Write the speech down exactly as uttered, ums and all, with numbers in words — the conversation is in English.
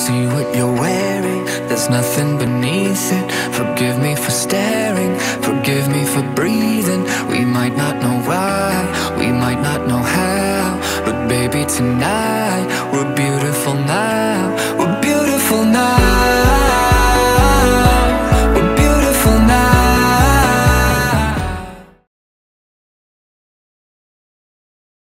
see what you're wearing, there's nothing beneath it. Forgive me for staring, forgive me for breathing. We might not know why, we might not know how, but baby tonight